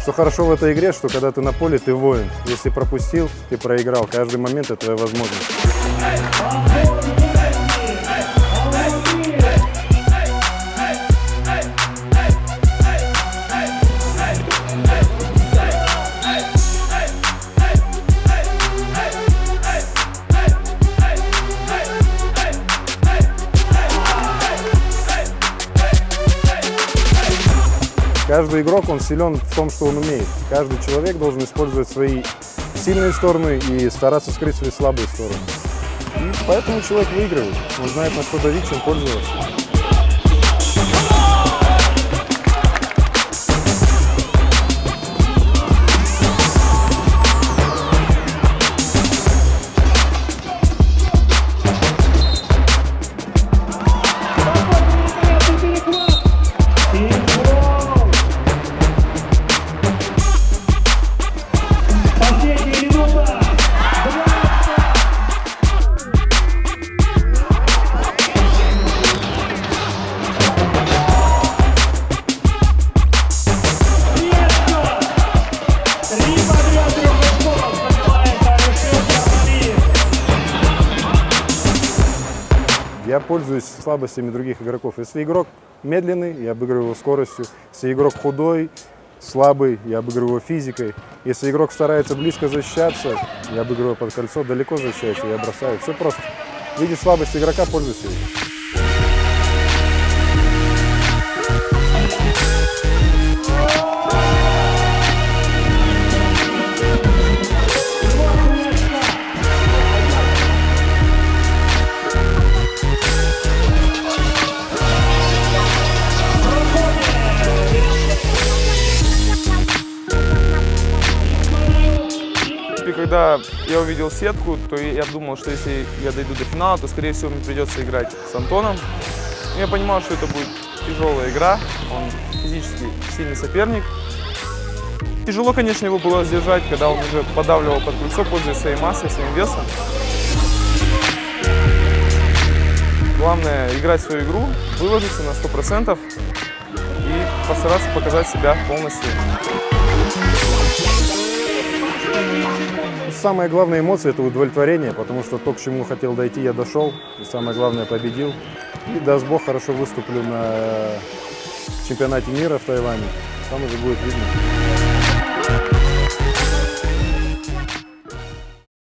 Что хорошо в этой игре, что когда ты на поле, ты воин. Если пропустил, ты проиграл. Каждый момент — это твоя возможность. Каждый игрок, он силен в том, что он умеет. Каждый человек должен использовать свои сильные стороны и стараться скрыть свои слабые стороны. И поэтому человек выигрывает. Он знает, на что давить, чем пользоваться. Я пользуюсь слабостями других игроков. Если игрок медленный, я обыгрываю его скоростью. Если игрок худой, слабый, я обыгрываю его физикой. Если игрок старается близко защищаться, я обыгрываю его под кольцо, далеко защищается, я бросаю. Все просто. Видишь слабость игрока, пользуйся ей. Когда я увидел сетку, то я думал, что если я дойду до финала, то, скорее всего, мне придется играть с Антоном. Но я понимал, что это будет тяжелая игра, он физически сильный соперник. Тяжело, конечно, его было сдержать, когда он уже подавливал под кольцо, пользуясь своей массой, своим весом. Главное — играть свою игру, выложиться на 100% и постараться показать себя полностью. Самая главная эмоция — это удовлетворение, потому что то, к чему хотел дойти, я дошел. И самое главное — победил. И, даст Бог, хорошо выступлю на чемпионате мира в Таиланде. Там уже будет видно.